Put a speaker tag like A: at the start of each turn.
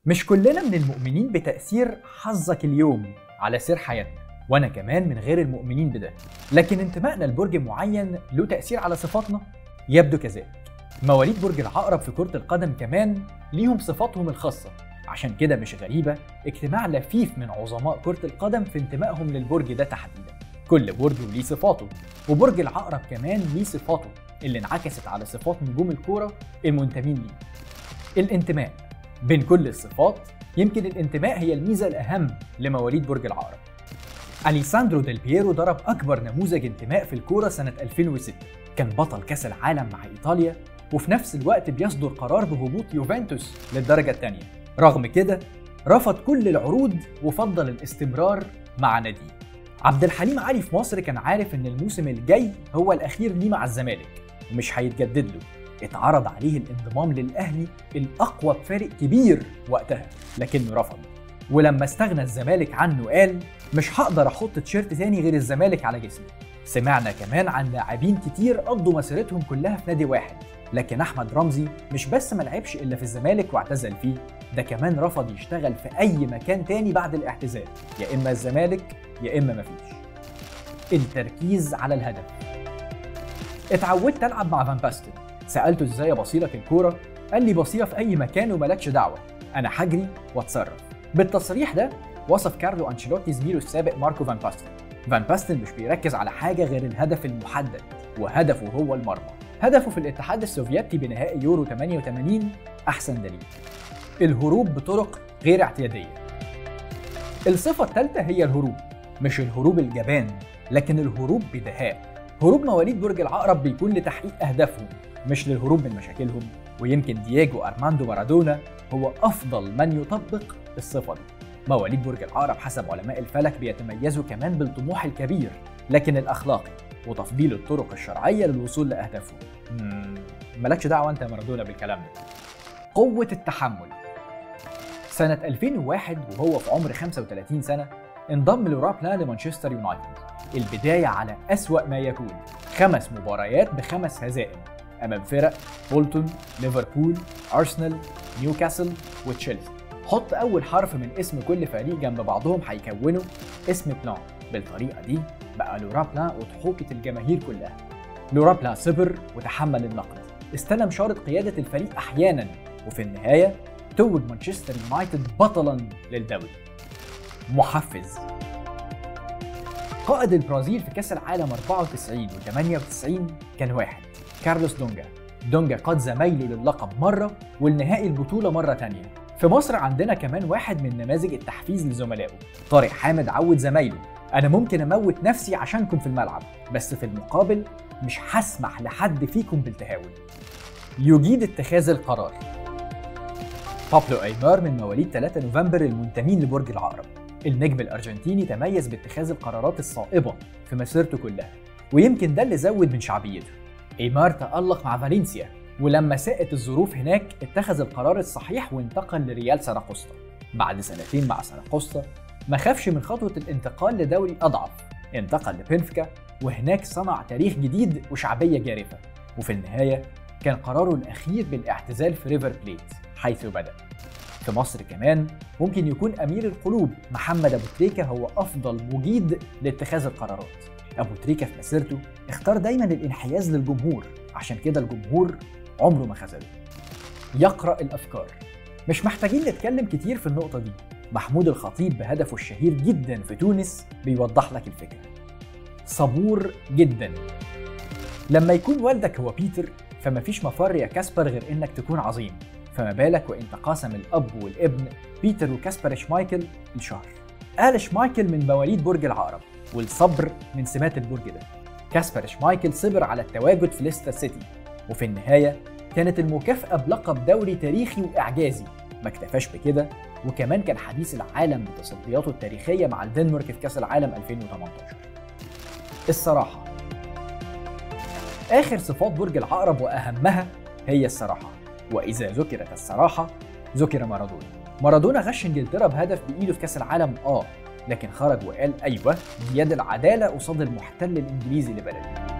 A: مش كلنا من المؤمنين بتأثير حظك اليوم على سير حياتنا، وأنا كمان من غير المؤمنين بده. لكن انتمائنا لبرج معين له تأثير على صفاتنا؟ يبدو كذلك. مواليد برج العقرب في كرة القدم كمان ليهم صفاتهم الخاصة، عشان كده مش غريبة اجتماع لفيف من عظماء كرة القدم في انتمائهم للبرج ده تحديدا. كل برج وليه صفاته، وبرج العقرب كمان ليه صفاته اللي انعكست على صفات نجوم الكورة المنتمين ليه. الانتماء بين كل الصفات، يمكن الانتماء هي الميزة الأهم لمواليد برج العقرب. أليساندرو ديل بييرو ضرب أكبر نموذج انتماء في الكورة سنة 2006، كان بطل كأس العالم مع إيطاليا وفي نفس الوقت بيصدر قرار بهبوط يوفنتوس للدرجة الثانية. رغم كده رفض كل العروض وفضل الاستمرار مع ناديه. عبد الحليم علي في مصر كان عارف إن الموسم الجاي هو الأخير ليه مع الزمالك ومش هيتجدد له. اتعرض عليه الانضمام للأهلي الأقوى بفارق كبير وقتها، لكنه رفض. ولما استغنى الزمالك عنه قال مش هقدر احط تيشيرت تاني غير الزمالك على جسمي. سمعنا كمان عن لاعبين كتير قضوا مسيرتهم كلها في نادي واحد، لكن احمد رمزي مش بس ما لعبش الا في الزمالك واعتزل فيه، ده كمان رفض يشتغل في اي مكان تاني بعد الاعتزال، يا اما الزمالك يا اما مفيش. التركيز على الهدف. اتعودت العب مع فان باستن، سالته ازاي ابصيلك الكوره؟ قال لي بصيها في اي مكان وملكش دعوه، انا هجري واتصرف. بالتصريح ده وصف كارلو أنشيلوتي زميله السابق ماركو فان باستن. فان باستن مش بيركز على حاجة غير الهدف المحدد، وهدفه هو المرمى. هدفه في الاتحاد السوفيتي بنهائي يورو 88 أحسن دليل. الهروب بطرق غير اعتيادية. الصفة الثالثة هي الهروب، مش الهروب الجبان، لكن الهروب بدهاء. هروب مواليد برج العقرب بيكون لتحقيق أهدافهم، مش للهروب من مشاكلهم، ويمكن دييجو أرماندو مارادونا هو أفضل من يطبق الصفة دي. مواليد برج العقرب حسب علماء الفلك بيتميزوا كمان بالطموح الكبير، لكن الأخلاقي وتفضيل الطرق الشرعية للوصول لأهدافهم. مالكش دعوة أنت يا مارادونا بالكلام ده. قوة التحمل. سنة 2001 وهو في عمر 35 سنة انضم لوراب لان لمانشستر يونايتد. البداية على أسوأ ما يكون، 5 مباريات ب5 هزائم أمام فرق بولتون، ليفربول، أرسنال، نيوكاسل وتشيلسي. حط أول حرف من اسم كل فريق جنب بعضهم هيكونوا اسم بلان. بالطريقة دي بقى لورا بلان أضحوكة الجماهير كلها. لورا بلان صبر وتحمل النقد، استلم شارة قيادة الفريق أحيانا، وفي النهاية توج مانشستر يونايتد بطلا للدوري. محفز. قائد البرازيل في كأس العالم 94 و 98 كان واحد، كارلوس دونجا. دونجا قاد زمايله للقب مرة والنهائي البطولة مرة تانية. في مصر عندنا كمان واحد من نماذج التحفيز لزملائه، طارق حامد عود زمايله أنا ممكن أموت نفسي عشانكم في الملعب، بس في المقابل مش هسمح لحد فيكم بالتهاون. يجيد اتخاذ القرار. بابلو أيمار من مواليد 3 نوفمبر المنتمين لبرج العقرب. النجم الأرجنتيني تميز باتخاذ القرارات الصائبة في مسيرته كلها، ويمكن ده اللي زود من شعبيته. أيمار تألق مع فالنسيا، ولما ساءت الظروف هناك اتخذ القرار الصحيح وانتقل لريال ساراغوسا. بعد سنتين مع ساراغوسا ما خافش من خطوة الانتقال لدوري أضعف، انتقل لبنفيكا وهناك صنع تاريخ جديد وشعبية جارفة. وفي النهاية كان قراره الأخير بالاعتزال في ريفر بليت حيث بدأ. في مصر كمان ممكن يكون أمير القلوب محمد أبو تريكة هو أفضل مجيد لاتخاذ القرارات. أبو تريكة في مسيرته اختار دايما الانحياز للجمهور، عشان كده الجمهور عمره ما خذله. يقرأ الأفكار. مش محتاجين نتكلم كتير في النقطة دي، محمود الخطيب بهدفه الشهير جدا في تونس بيوضح لك الفكرة. صبور جدا. لما يكون والدك هو بيتر فما فيش مفر يا كاسبر غير انك تكون عظيم، فما بالك وان تقاسم الاب والابن بيتر وكاسبر شمايكل الشهر. قال شمايكل من مواليد برج العقرب، والصبر من سمات البرج ده. كاسبر شمايكل صبر على التواجد في ليستر سيتي، وفي النهاية كانت المكافأة بلقب دوري تاريخي وإعجازي. ما اكتفاش بكده وكمان كان حديث العالم بتصدياته التاريخية مع الدنمارك في كأس العالم 2018. الصراحة. آخر صفات برج العقرب وأهمها هي الصراحة، وإذا ذكرت الصراحة ذكر مارادونا. مارادونا غش انجلترا بهدف بإيده في كأس العالم لكن خرج وقال أيوة دي يد العدالة قصاد المحتل الإنجليزي لبلده.